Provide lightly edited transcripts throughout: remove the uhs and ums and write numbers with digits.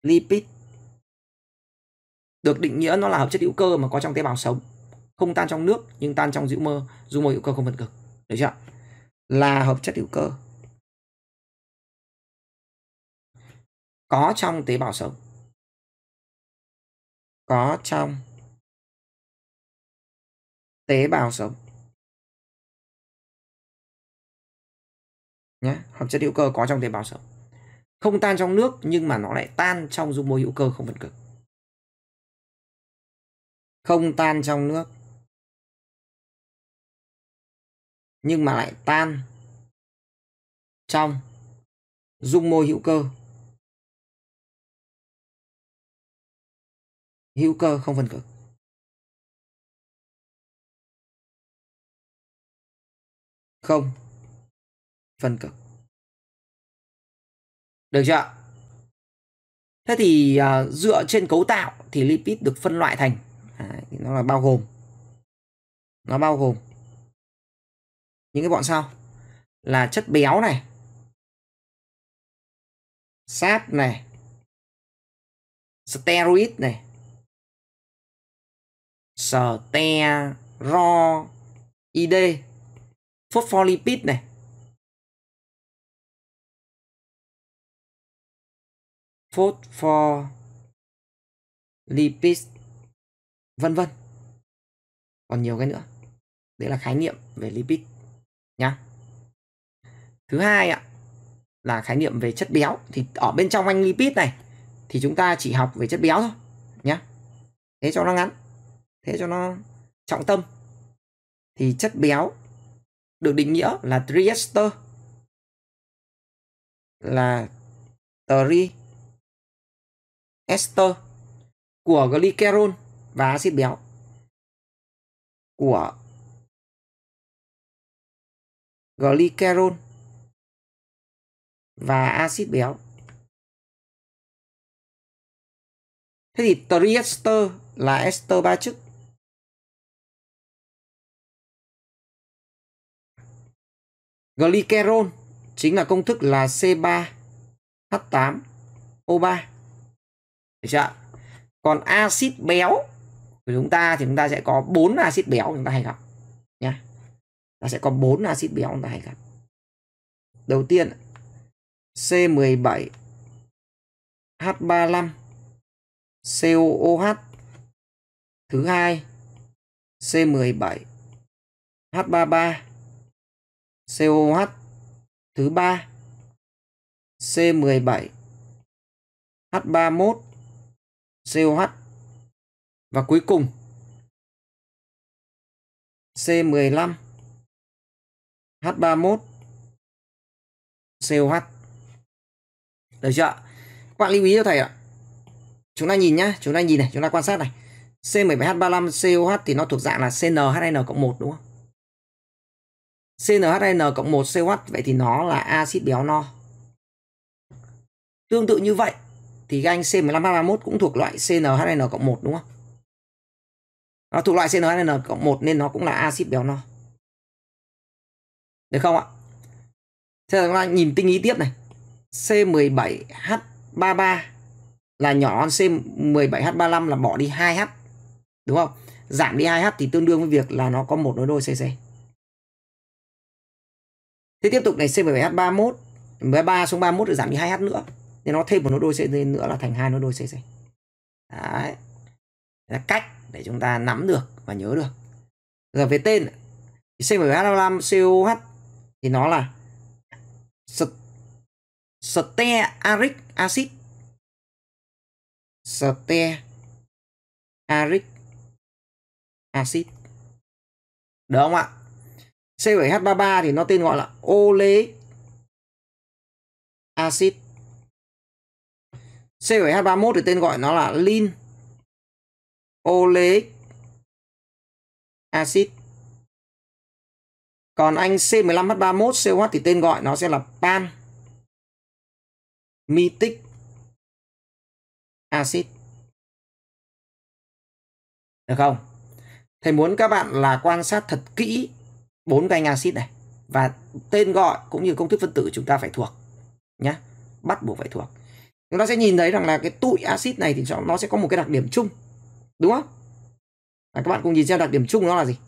lipid được định nghĩa nó là hợp chất hữu cơ mà có trong tế bào sống, không tan trong nước nhưng tan trong dung mô hữu cơ không phân cực. Được chưa? Là hợp chất hữu cơ có trong tế bào sống, có trong tế bào sống nhé. Hợp chất hữu cơ có trong tế bào sống, không tan trong nước nhưng mà nó lại tan trong dung môi hữu cơ không phân cực. Không tan trong nước nhưng mà lại tan trong dung môi hữu cơ không phân cực. Không phân cực. Được chưa? Thế thì dựa trên cấu tạo thì lipid được phân loại thành nó là bao gồm những cái bọn sau là chất béo này, sáp này, steroid này, steroid, phospholipid này, phospholipid, vân vân. Còn nhiều cái nữa. Đấy là khái niệm về lipid nhá. Thứ hai ạ là khái niệm về chất béo. Thì ở bên trong anh lipid này thì chúng ta chỉ học về chất béo thôi nhá. Thế cho nó ngắn, thế cho nó trọng tâm. Thì chất béo được định nghĩa là triester, của glycerol và axit béo, của glycerol và axit béo. Thế thì triester là ester ba chức. Glycerol chính là công thức là C3H8O3. Được chưa? Còn axit béo của chúng ta thì chúng ta sẽ có 4 axit béo chúng ta hay gặp nhé. Ta sẽ có 4 axit béo chúng ta hay gặp. Đầu tiên C17H35COOH. Thứ hai C17H33COOH. Thứ ba C17H31COH. Và cuối cùng C15H31COH. Được chưa? Các bạn lưu ý cho thầy ạ. Chúng ta nhìn nhá, chúng ta nhìn này, chúng ta quan sát này. C17H35COH thì nó thuộc dạng là CnHn+1 đúng không? CnHn+1COH vậy thì nó là axit béo no. Tương tự như vậy thì cái anh C15H31 cũng thuộc loại CnHn+1 đúng không? Nó thuộc loại CnHn+1 nên nó cũng là axit béo no. Được không ạ? Thế là chúng ta nhìn tinh ý tiếp này. C17H33 là nhỏ hơn C17H35 là bỏ đi 2H. Đúng không? Giảm đi 2H thì tương đương với việc là nó có một nối đôi CC. Thế tiếp tục này, C17H31 13 xuống 31 rồi giảm đi 2H nữa. Nên nó thêm một nối đôi CC nữa là thành 2 nối đôi CC. Đấy. Là cách để chúng ta nắm được và nhớ được. Giờ về tên C17H35COH thì nó là stearic acid. Stearic acid. Được không ạ? C7H33 thì nó tên gọi là oleic acid. C7H31 thì tên gọi nó là linoleic acid. Còn anh C15H31COH thì tên gọi nó sẽ là palmitic acid. Được không? Thầy muốn các bạn là quan sát thật kỹ 4 cái anh axit này. Và tên gọi cũng như công thức phân tử chúng ta phải thuộc nhé. Bắt buộc phải thuộc. chúng ta sẽ nhìn thấy rằng là cái tụi axit này thì nó sẽ có một cái đặc điểm chung, đúng không? Các bạn cùng nhìn xem đặc điểm chung nó là gì.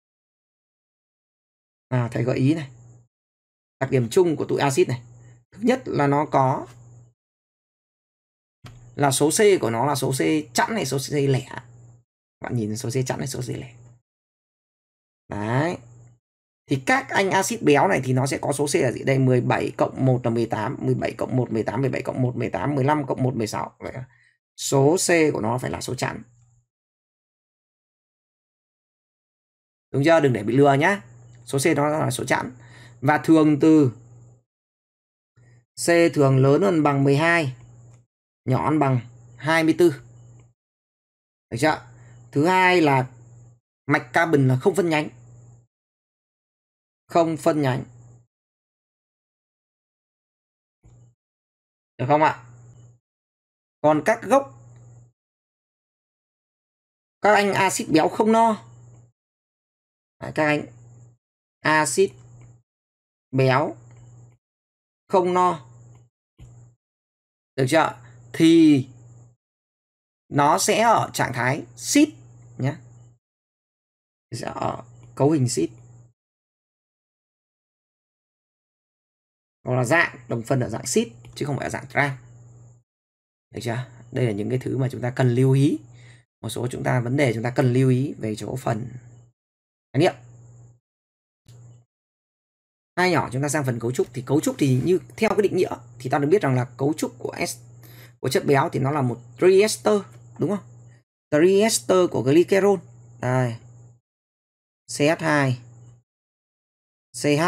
Thầy gợi ý này. Đặc điểm chung của tụi axit này, thứ nhất là nó có là số C của nó là số C chẵn hay số C lẻ. Các bạn nhìn số C chẵn hay số C lẻ. Đấy. Thì các anh axit béo này thì nó sẽ có số C là gì? Đây 17 cộng 1 là 18, 17 cộng 1 18, 17 cộng 1 18, 15 cộng 1 16. Vậy số C của nó phải là số chẵn. Đúng chưa? Đừng để bị lừa nhá. Số C nó là số chẵn. Và thường từ C thường lớn hơn bằng 12, nhỏ hơn bằng 24. Được chưa? Thứ hai là mạch carbon là không phân nhánh. Không phân nhánh. Được không ạ? Còn các gốc, các anh axit béo không no. Đấy, các anh axit béo không no. Được chưa? Thì nó sẽ ở trạng thái xít nhé. Sẽ ở cấu hình xít. Hoặc là dạng đồng phân ở dạng xít chứ không phải ở dạng trans. Được chưa? Đây là những cái thứ mà chúng ta cần lưu ý. Một số vấn đề chúng ta cần lưu ý về chỗ phần khái niệm. Hai nhỏ chúng ta sang phần cấu trúc. Thì cấu trúc thì như theo cái định nghĩa thì ta được biết rằng là cấu trúc của chất béo thì nó là một triester, đúng không? Triester của glycerol. Đây. CH2 CH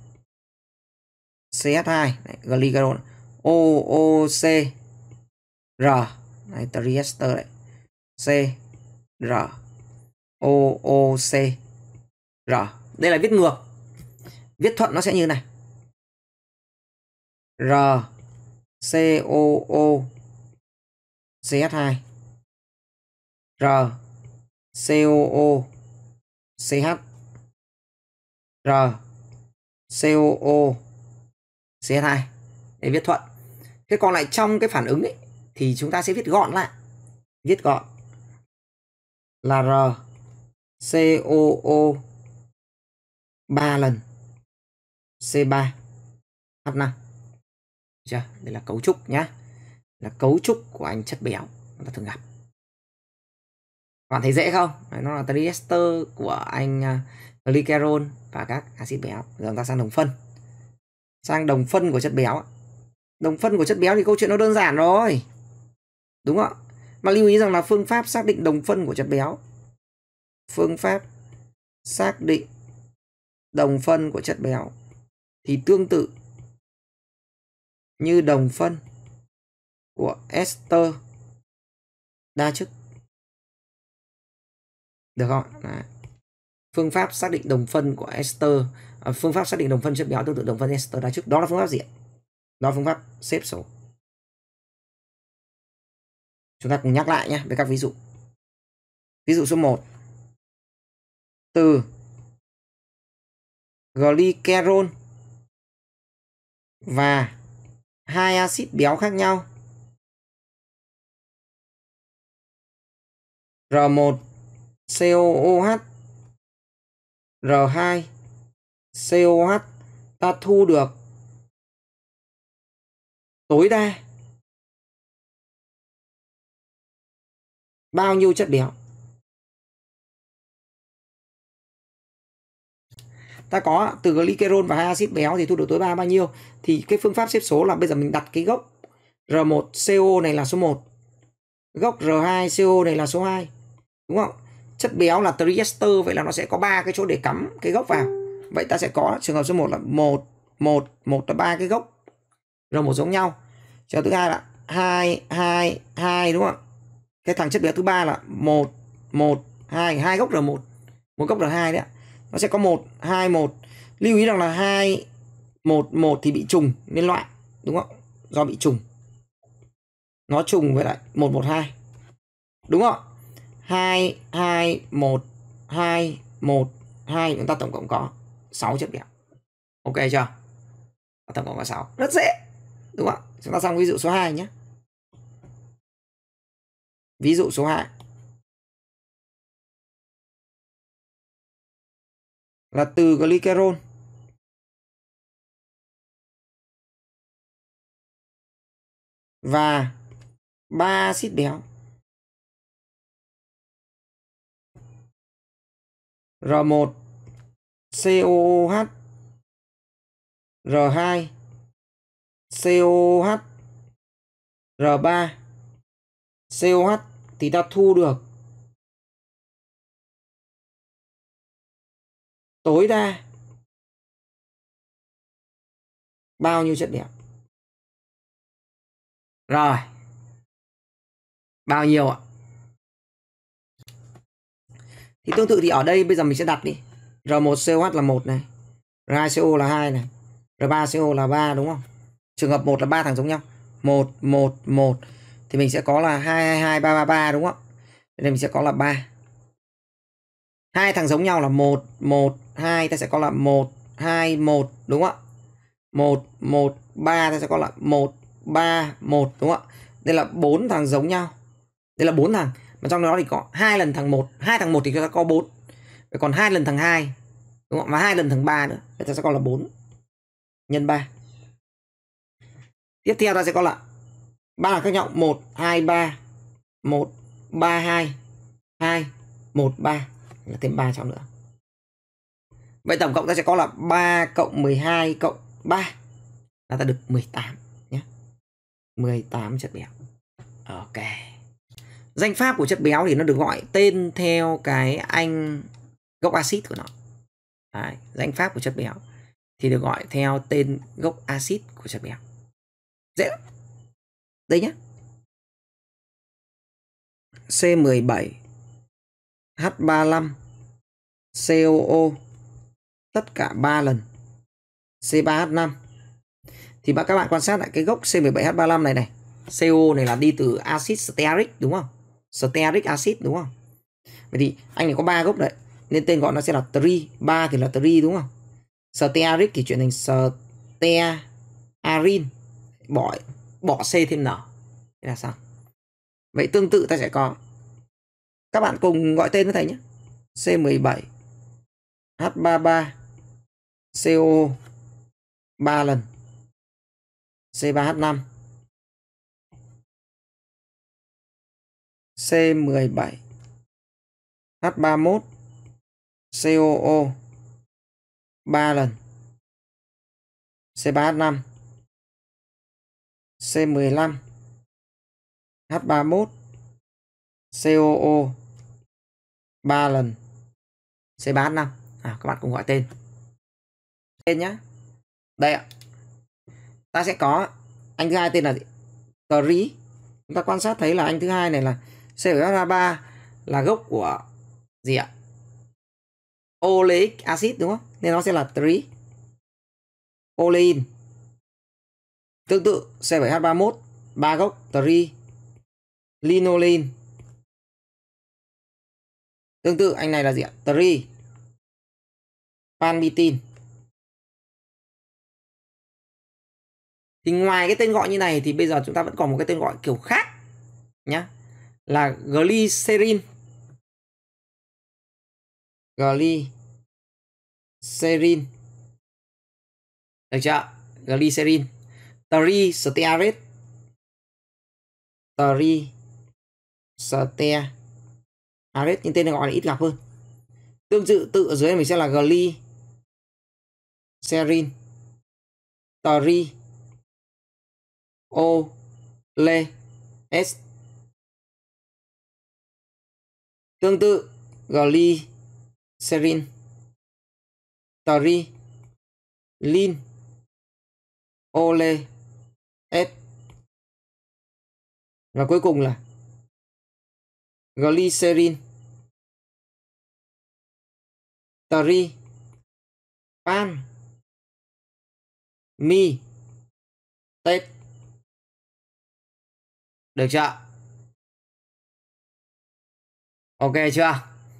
CH2 đấy, glycerol OOC R. Đấy, triester đấy. C R OOC R. Đây là viết ngược. Viết thuận nó sẽ như này. R COO CH2 R COO CH R COO CH2 để viết thuận. Thế còn lại trong cái phản ứng ấy thì chúng ta sẽ viết gọn lại. Viết gọn là R COO 3 lần C3 H5. Chưa? Đây là cấu trúc nhá. Là cấu trúc của anh chất béo chúng ta thường gặp. Các bạn thấy dễ không? Đấy, nó là triester của anh glycerol và các axit béo. Giờ chúng ta sang đồng phân. Sang đồng phân của chất béo. Đồng phân của chất béo thì câu chuyện nó đơn giản rồi. Đúng không? Mà lưu ý rằng là phương pháp xác định đồng phân của chất béo. Phương pháp xác định đồng phân của chất béo thì tương tự như đồng phân của ester đa chức. Được không? Đấy. Phương pháp xác định đồng phân của ester, phương pháp xác định đồng phân chất béo tương tự đồng phân ester đa chức. Đó là phương pháp gì ạ? Đó là phương pháp xếp số. Chúng ta cùng nhắc lại nhé với các ví dụ. Ví dụ số 1. Từ glycerol và hai axit béo khác nhau R1 COOH R2 COH ta thu được tối đa bao nhiêu chất béo? Ta có từ glycerol và hai axit béo thì thu được tối đa bao nhiêu? Thì cái phương pháp xếp số là bây giờ mình đặt cái gốc R1CO này là số 1. Gốc R2CO này là số 2. Đúng không? Chất béo là triester, vậy là nó sẽ có 3 cái chỗ để cắm cái gốc vào. Vậy ta sẽ có trường hợp số 1 là 1 là 3 cái gốc R1 giống nhau. Trường hợp thứ hai là 2 đúng không? Cái thằng chất béo thứ ba là 2 gốc R1, một gốc R2 đấy. Nó sẽ có 1 2 1. Lưu ý rằng là 2 1 thì bị trùng nên loại, đúng không? Do bị trùng. Nó trùng với lại 1 1 2. Đúng không? 2 2 1 2 1 2 chúng ta tổng cộng có 6 chất béo. Ok chưa? Tổng cộng có 6. Rất dễ. Đúng không? Chúng ta sang ví dụ số 2 nhé. Ví dụ số 2 là từ glycerol và 3 axit béo R1 COOH R2 COOH R3 COH thì ta thu được tối đa bao nhiêu chất béo? Rồi. Bao nhiêu ạ? Thì tương tự thì ở đây bây giờ mình sẽ đặt đi. R1COH là 1 này, R2CO là 2 này, R3CO là 3 đúng không? Trường hợp 1 là 3 thằng giống nhau. 1 1 1 thì mình sẽ có là 2 2 2 3 3 3 đúng không? Đây mình sẽ có là 3. Hai thằng giống nhau là 1 1 2, ta sẽ có là 1 2 1 đúng không ạ? 1 1 3 ta sẽ có là 1 3 1 đúng không ạ? Đây là 4 thằng giống nhau. Đây là 4 thằng, mà trong đó thì có 2 lần thằng 1, 2 thằng 1 thì chúng ta có 4. Vậy còn 2 lần thằng 2 đúng không? Và 2 lần thằng 3 nữa. Vậy ta sẽ có là 4 nhân 3. Tiếp theo ta sẽ có là 3 là khác nhau, 1 2 3 1 3 2 2 1 3, là thêm 3 trong nữa. Vậy tổng cộng ta sẽ có là 3 cộng 12 cộng 3 là ta được 18 nhé. 18 chất béo. Ok. Danh pháp của chất béo thì nó được gọi tên theo cái anh gốc axit của nó. Đấy, danh pháp của chất béo thì được gọi theo tên gốc axit của chất béo. Dễ lắm. Đây nhé. C17 H35 COO tất cả 3 lần C3H5. Thì các bạn quan sát lại cái gốc C17H35 này này. CO này là đi từ axit stearic đúng không? Stearic acid đúng không? Vậy thì anh này có 3 gốc đấy, nên tên gọi nó sẽ là tri. 3 thì là tri đúng không? Stearic thì chuyển thành stearin, bỏ C thêm N. Thế là sao? Vậy tương tự ta sẽ có, các bạn cùng gọi tên với thầy nhé. C17 H33 CO 3 lần C3H5 C17 H31 COO 3 lần C3H5 C15 H31 COO 3 lần C3H5. Các bạn cùng gọi tên nhé. Đây ạ. Ta sẽ có anh thứ hai tên là gì? Tri. Chúng ta quan sát thấy là anh thứ hai này là C7H3 là gốc của gì ạ? Oleic acid đúng không? Nên nó sẽ là tri. Olein. Tương tự C7H31 3 gốc tri linolein. Tương tự anh này là gì ạ? Tri panbitin. Thì ngoài cái tên gọi như này thì bây giờ chúng ta vẫn còn một cái tên gọi kiểu khác nhá, là glycerin. Glycerin. Được chưa? Glycerin. Tristearet. Tristearet, nhưng tên này gọi là ít gặp hơn. Tương tự ở dưới mình sẽ là glycerin. S. Tương tự glycerin, lin, ole, S. Và cuối cùng là glycerin, pan, mi, tết. Được chưa? Ok chưa?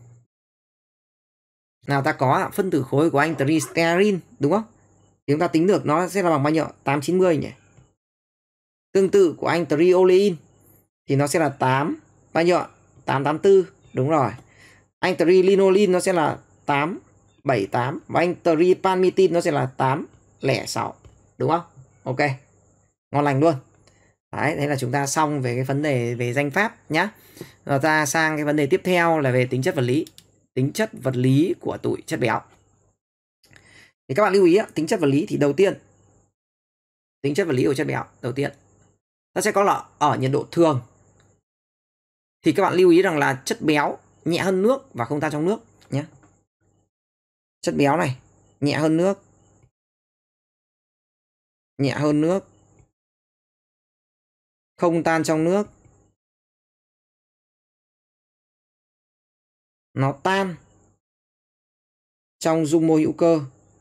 Nào ta có phân tử khối của anh tristearin đúng không? Thì chúng ta tính được nó sẽ là bằng bao nhiêu? 890 nhỉ? Tương tự của anh triolein thì nó sẽ là 8 bao nhiêu ạ? 884, đúng rồi. Anh tri-linolene nó sẽ là 878 và anh tri-palmitin nó sẽ là 806, đúng không? Ok, ngon lành luôn. Đấy, thế là chúng ta xong về cái vấn đề về danh pháp nhá. Rồi ta sang cái vấn đề tiếp theo là về tính chất vật lý. Tính chất vật lý của tụi chất béo. Thì các bạn lưu ý tính chất vật lý thì đầu tiên, tính chất vật lý của chất béo đầu tiên ta sẽ có là ở nhiệt độ thường thì các bạn lưu ý rằng là chất béo nhẹ hơn nước và không tan trong nước nhé. Chất béo này nhẹ hơn nước, không tan trong nước, nó tan trong dung môi hữu cơ.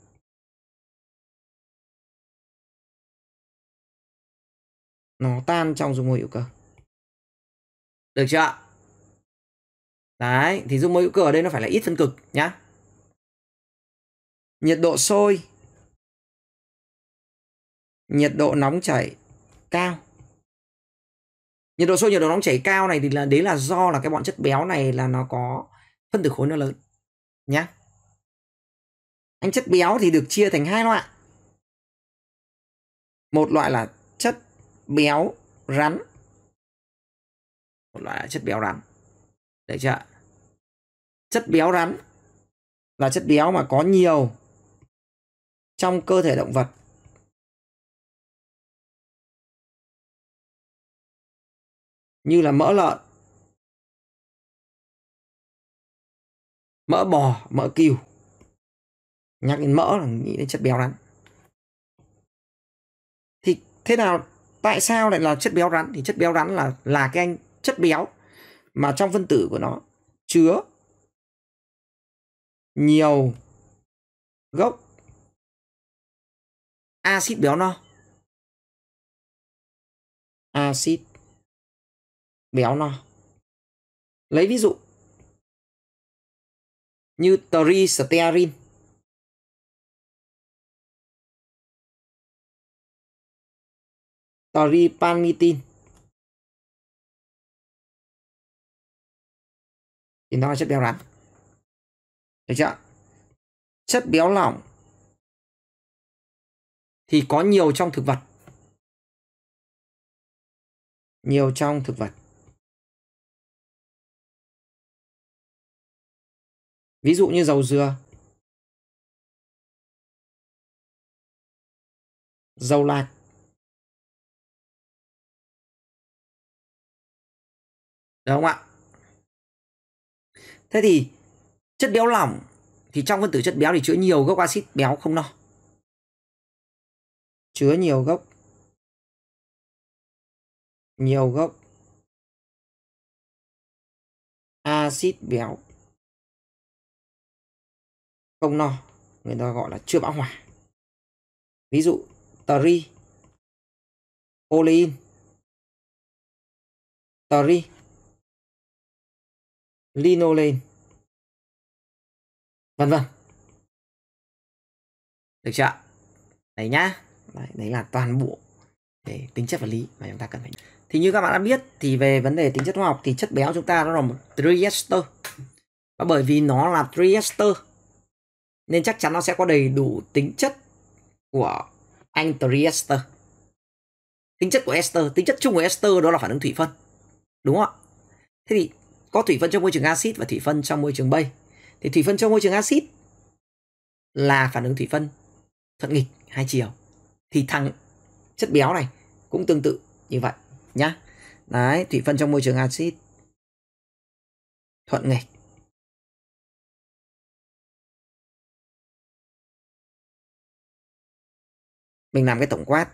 Nó tan trong dung môi hữu cơ. Được chưa? Đấy, thì dung môi hữu cơ ở đây nó phải là ít phân cực nhá. Nhiệt độ sôi, nhiệt độ nóng chảy cao. Nhiệt độ sôi, nhiệt độ nóng chảy cao này thì đấy là do là cái bọn chất béo này là nó có phân tử khối nó lớn nhá. Anh chất béo thì được chia thành hai loại. Một loại là chất béo rắn. Một loại là chất béo rắn. Được chưa? Chất béo rắn là chất béo mà có nhiều trong cơ thể động vật. Như là mỡ lợn, mỡ bò, mỡ cừu. Nhắc đến mỡ là nghĩ đến chất béo rắn. Thì thế nào, tại sao lại là chất béo rắn? Thì chất béo rắn là cái anh chất béo mà trong phân tử của nó chứa nhiều gốc axit béo no. Axit béo no. Lấy ví dụ như triglycerin, tripalmitin thì nó là chất béo rắn. Được chưa? Chất béo lỏng thì có nhiều trong thực vật. Nhiều trong thực vật. Ví dụ như dầu dừa, dầu lạc. Được không ạ? Thế thì chất béo lỏng thì trong phân tử chất béo thì chứa nhiều gốc axit béo không no. Chứa nhiều gốc axit béo không no, người ta gọi là chưa bão hòa. Ví dụ tri, olein, linolene, vân vân. Được chưa? Đấy nhá. Đấy là toàn bộ về tính chất vật lý mà chúng ta cần phải. Thì như các bạn đã biết thì về vấn đề tính chất hóa học thì chất béo chúng ta nó là một triester. Và bởi vì nó là triester nên chắc chắn nó sẽ có đầy đủ tính chất của anh triester. Tính chất của ester, tính chất chung của ester đó là phản ứng thủy phân. Đúng không ạ? Thế thì có thủy phân trong môi trường axit và thủy phân trong môi trường base. Thì thủy phân trong môi trường axit là phản ứng thủy phân thuận nghịch hai chiều. Thì thằng chất béo này cũng tương tự như vậy nhá. Đấy, thủy phân trong môi trường axit thuận nghịch. Mình làm cái tổng quát.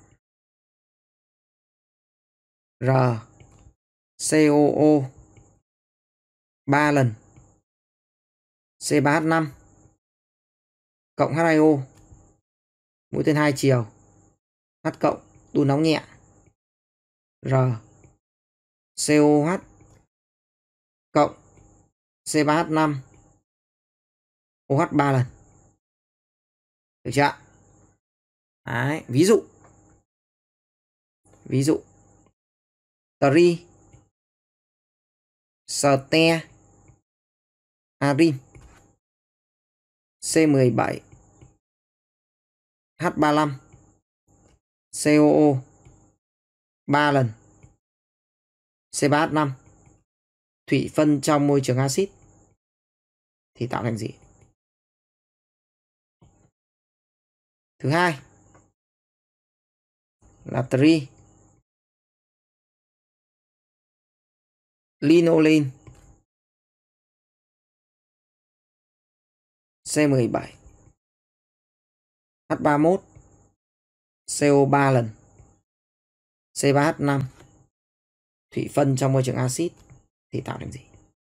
R COO 3 lần C3H5 cộng H2O mũi tên hai chiều H cộng đun nóng nhẹ R COH cộng C3H5 OH 3 lần. Được chưa? Đấy, ví dụ tri stearin, C17, H35, COO 3 lần, C3H5, thủy phân trong môi trường axit thì tạo thành gì? Thứ hai là tri linolen, C17, H31, CO3 lần, C3H5, thủy phân trong môi trường axit thì tạo thành gì?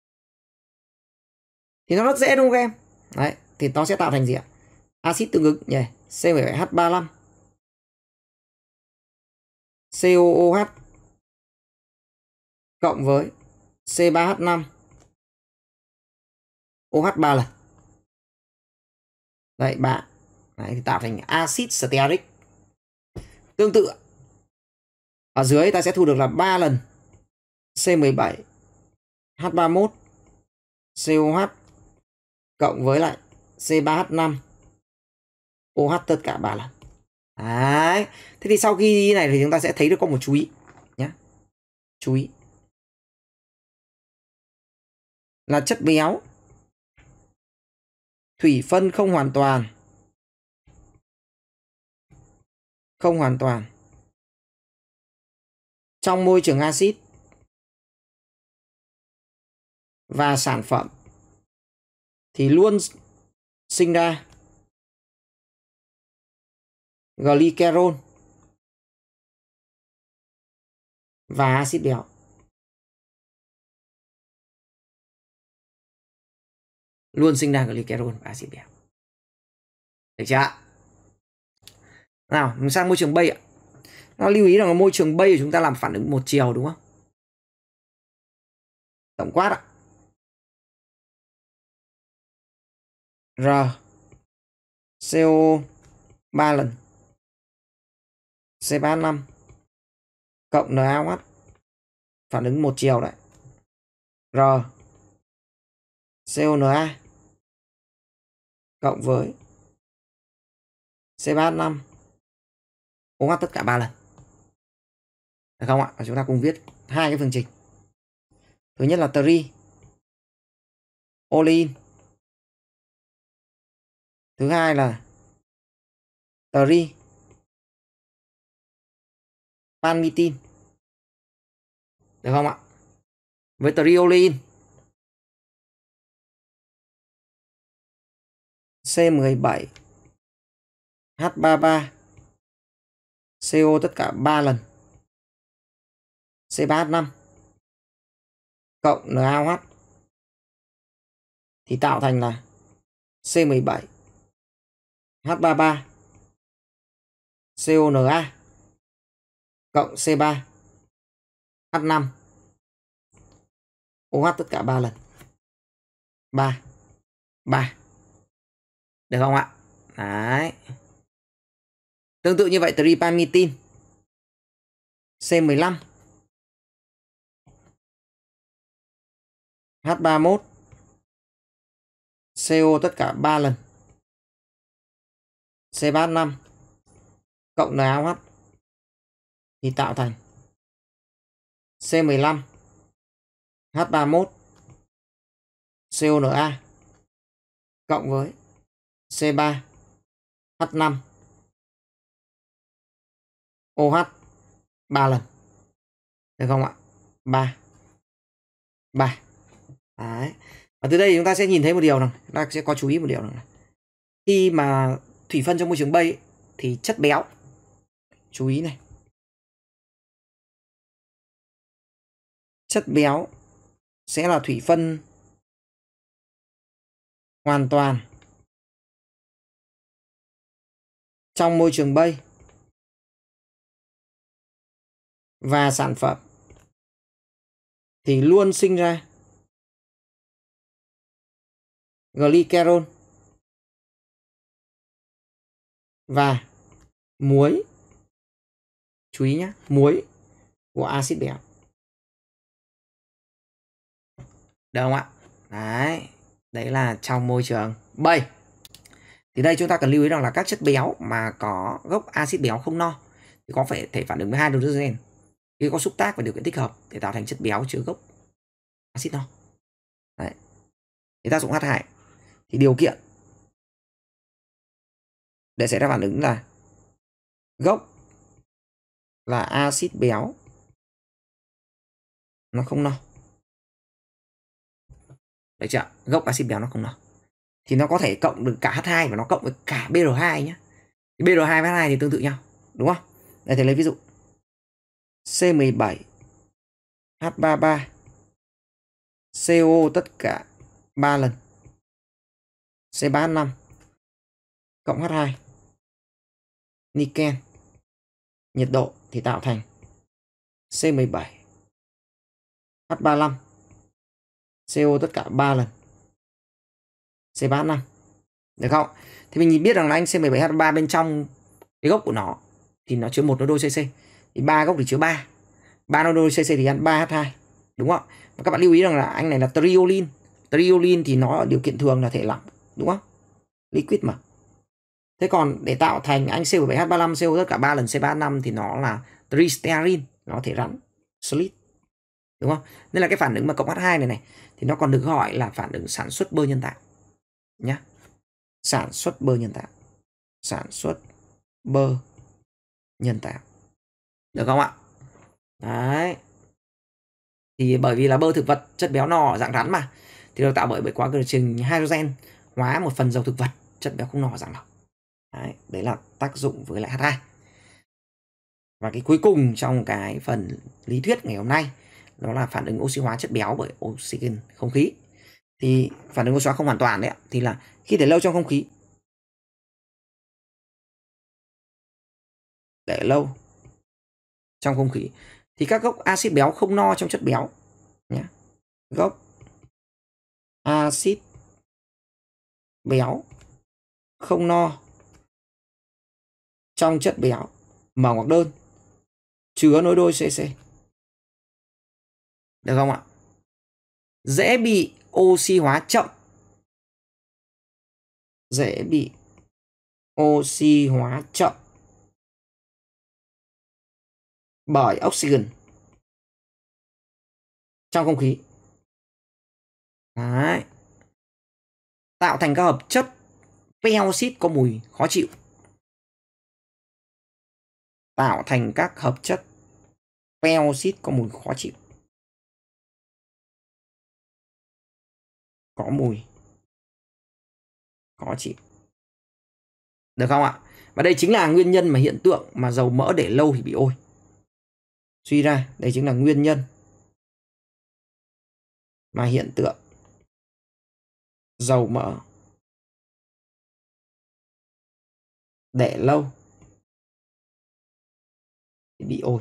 Thì nó rất dễ đúng không các em? Đấy, thì nó sẽ tạo thành gì ạ? Axit tương ứng nhỉ? C17H35, COOH cộng với C3H5, OH3 lần. Đấy, 3. Đấy, thì tạo thành axit stearic. Tương tự ở dưới ta sẽ thu được là 3 lần C17, H31, COH cộng với lại C3H5, OH tất cả 3 lần. Đấy. Thế thì sau khi đi này thì chúng ta sẽ thấy được có một chú ý nhé. Chú ý là chất béo thủy phân không hoàn toàn trong môi trường axit và sản phẩm thì luôn sinh ra glycerol và axit béo. Luôn sinh ra glycerol và axit béo. Được chưa? Nào, mình sang môi trường bay ạ. Nó lưu ý rằng môi trường bay của chúng ta làm phản ứng một chiều đúng không? Tổng quát ạ. R CO 3 lần, C35 cộng NaOH, phản ứng một chiều đấy. R CONa cộng với C3H5 OH tất cả 3 lần. Được không ạ? Và chúng ta cùng viết hai cái phương trình. Thứ nhất là tri olein. Thứ hai là tri panmitin. Được không ạ? Với tri olein C17, H33, CO tất cả 3 lần, C3H5 cộng NaOH thì tạo thành là C17, H33, CONa cộng C3, H5, OH tất cả 3 lần. 3. Được không ạ? Đấy. Tương tự như vậy tripamitin C15, H31, CO tất cả 3 lần, C35 cộng NaOH thì tạo thành C15, H31, CONa cộng với C3, H5, OH 3 lần. Được không ạ? 3. Đấy. Và từ đây chúng ta sẽ nhìn thấy một điều này, chúng ta sẽ có chú ý một điều này. Khi mà thủy phân trong môi trường bay thì chất béo, chú ý này, chất béo sẽ là thủy phân hoàn toàn trong môi trường bay và sản phẩm thì luôn sinh ra glycerol và muối. Chú ý nhé, muối của axit béo. Được không ạ? Đấy, đấy là trong môi trường bầy. Thì đây chúng ta cần lưu ý rằng là các chất béo mà có gốc axit béo không no thì có thể phản ứng với hydrogen khi có xúc tác và điều kiện thích hợp để tạo thành chất béo chứa gốc axit no. Đấy. Thì tác dụng H2 thì điều kiện để xảy ra phản ứng là gốc là axit béo nó không no. Đấy chưa? Gốc axit béo nó không no. Thì nó có thể cộng được cả H2 và nó cộng với cả BR2 nhé. Thì BR2 với H2 thì tương tự nhau, đúng không? Đây thầy lấy ví dụ. C17 H33 CO tất cả 3 lần C35 cộng H2 niken, nhiệt độ thì tạo thành C17 H35 CO tất cả 3 lần C35. Được không? Thì mình biết rằng là anh C17H3 bên trong cái gốc của nó thì nó chứa 1 đôi CC. Thì 3 gốc thì chứa 3. 3 đôi CC thì ăn 3H2. Đúng không? Và các bạn lưu ý rằng là anh này là triolin. Triolin thì nó ở điều kiện thường là thể lỏng, đúng không? Liquid mà. Thế còn để tạo thành anh C17H35 CO tất cả 3 lần C35 thì nó là tristearin, nó thể rắn, solid. Đúng không? Nên là cái phản ứng mà cộng H2 này thì nó còn được gọi là phản ứng sản xuất bơ nhân tạo nhá. Sản xuất bơ nhân tạo. Sản xuất bơ nhân tạo. Được không ạ? Đấy. Thì bởi vì là bơ thực vật, chất béo no dạng rắn mà, thì được tạo bởi quá trình hydrogen hóa một phần dầu thực vật, chất béo không no dạng lỏng. Đấy là tác dụng với lại H2. Và cái cuối cùng trong cái phần lý thuyết ngày hôm nay đó là phản ứng oxy hóa chất béo bởi oxygen không khí. Thì phản ứng oxy hóa không hoàn toàn đấy ạ, thì là khi để lâu trong không khí, để lâu trong không khí thì các gốc axit béo không no trong chất béo nhé. Gốc axit béo không no trong chất béo mở ngoặc đơn chứa nối đôi CC. Được không ạ? Dễ bị oxy hóa chậm. Dễ bị oxy hóa chậm bởi oxygen trong không khí. Đấy. Tạo thành các hợp chất peroxit có mùi khó chịu. Tạo thành các hợp chất peroxit có mùi khó chịu. Có mùi khó chịu. Được không ạ? Và đây chính là nguyên nhân mà hiện tượng mà dầu mỡ để lâu thì bị ôi. Suy ra đây chính là nguyên nhân mà hiện tượng dầu mỡ để lâu thì bị ôi.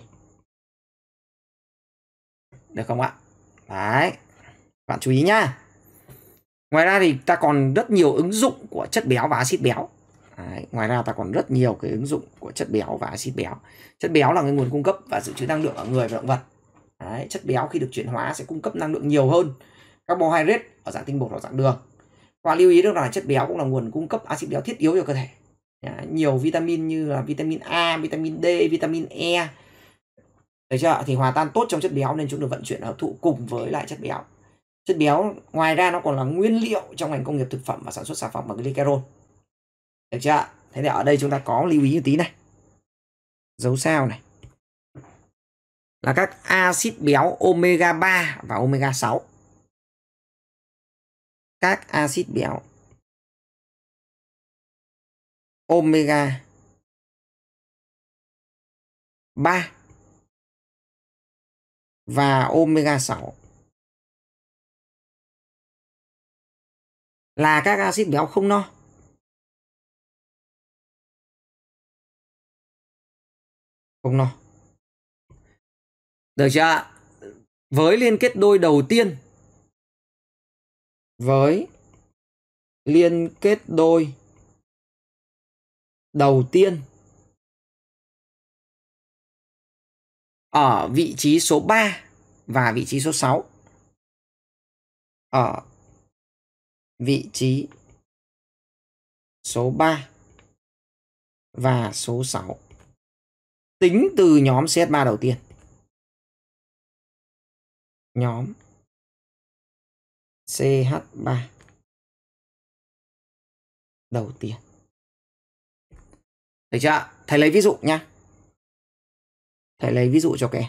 Được không ạ? Đấy. Bạn chú ý nhá. Ngoài ra thì ta còn rất nhiều ứng dụng của chất béo và axit béo. Đấy. Ngoài ra ta còn rất nhiều cái ứng dụng của chất béo và axit béo. Chất béo là cái nguồn cung cấp và dự trữ năng lượng ở người và động vật. Đấy. Chất béo khi được chuyển hóa sẽ cung cấp năng lượng nhiều hơn carbohydrate ở dạng tinh bột hoặc dạng đường. Và lưu ý được là chất béo cũng là nguồn cung cấp axit béo thiết yếu cho cơ thể. Nhiều vitamin như là vitamin A, vitamin D, vitamin E. Được chưa? Thì hòa tan tốt trong chất béo nên chúng được vận chuyển hấp thụ cùng với lại chất béo. Chất béo ngoài ra nó còn là nguyên liệu trong ngành công nghiệp thực phẩm và sản xuất sản phẩm bằng glycerol. Được chưa? Thế thì ở đây chúng ta có lưu ý một tí này. Dấu sao này. Là các axit béo omega 3 và omega 6. Các axit béo omega 3 và omega 6 là các axit béo không no. Không no. Được chưa? Với liên kết đôi đầu tiên. Với liên kết đôi đầu tiên ở vị trí số 3 và vị trí số 6 ở vị trí số 3 và số 6 tính từ nhóm CH3 đầu tiên. Nhóm CH3 đầu tiên. Được chưa? Thầy lấy ví dụ nhá. Thầy lấy ví dụ cho các em.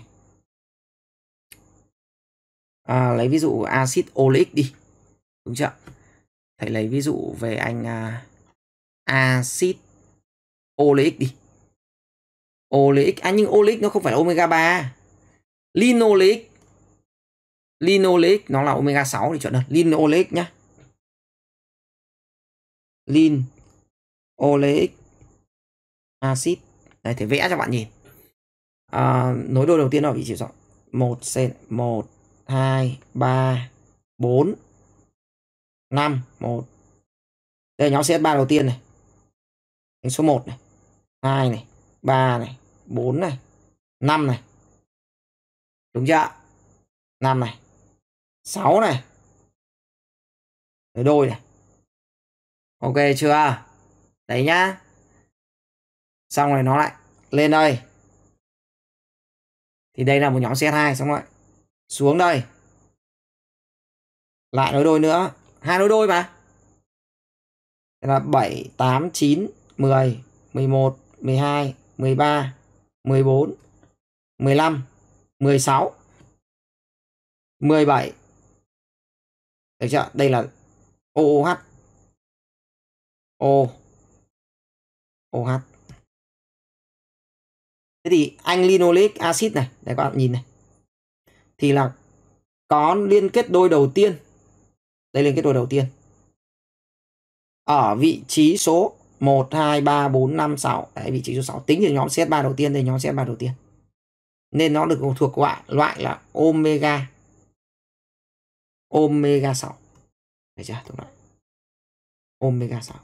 Lấy ví dụ axit oleic đi. Đúng chưa? Thầy lấy ví dụ về anh axit oleic đi. Oleic, nhưng oleic nó không phải là omega 3. Linoleic. Linoleic nó là omega 6 thì chuẩn hơn. Linoleic nhá. Linoleic acid. Đây, thầy vẽ cho bạn nhìn. Nối đôi đầu tiên ở vị trí số 1 2 3 4 5 1. Đây là nhóm CH3 đầu tiên này. Đánh số 1 này, 2 này, 3 này, 4 này, 5 này. Đúng chưa? 5 này, 6 này. Nối đôi này. Ok chưa? Đấy nhá. Xong rồi nó lại lên đây. Thì đây là một nhóm CH2. Xong rồi xuống đây. Lại nối đôi nữa. 2 nối đôi mà. Thế là 7, 8, 9, 10, 11, 12, 13, 14, 15, 16, 17. Được chưa? Đây là OOH. OH. Thế thì anh linoleic acid này, đây các bạn nhìn này. Thì là có liên kết đôi đầu tiên. Đây liên kết đôi đầu tiên. Ở vị trí số 1, 2, 3, 4, 5, 6. Đấy, vị trí số 6. Tính từ nhóm CH3 đầu tiên. Đây nhóm CH3 đầu tiên. Nên nó được thuộc loại là omega 6. Được chưa? Thuộc loại omega 6.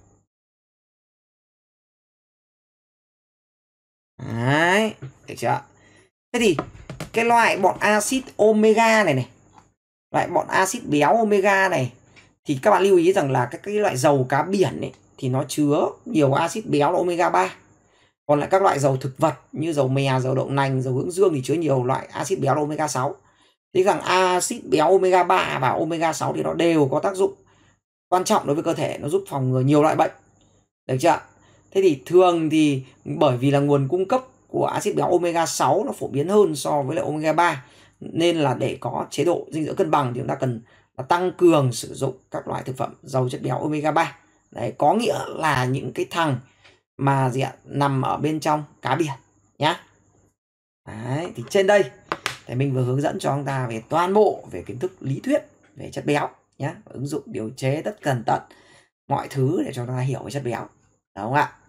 Đấy, được chưa? Thế thì cái loại bọn axit omega này, loại bọn axit béo omega này, thì các bạn lưu ý rằng là cái loại dầu cá biển ấy thì nó chứa nhiều axit béo là omega 3. Còn lại các loại dầu thực vật như dầu mè, dầu đậu nành, dầu hướng dương thì chứa nhiều loại axit béo là omega 6. Thế rằng axit béo omega 3 và omega 6 thì nó đều có tác dụng quan trọng đối với cơ thể, nó giúp phòng ngừa nhiều loại bệnh. Được chưa? Thế thì thường thì bởi vì là nguồn cung cấp của axit béo omega 6 nó phổ biến hơn so với lại omega 3, nên là để có chế độ dinh dưỡng cân bằng thì chúng ta cần là tăng cường sử dụng các loại thực phẩm giàu chất béo omega 3. Đấy, có nghĩa là những cái thằng mà nằm ở bên trong cá biển nhá. Đấy, thì trên đây thì mình vừa hướng dẫn cho chúng ta về toàn bộ về kiến thức lý thuyết về chất béo nhá, ứng dụng điều chế tất cẩn tận mọi thứ để cho chúng ta hiểu về chất béo, đúng không ạ?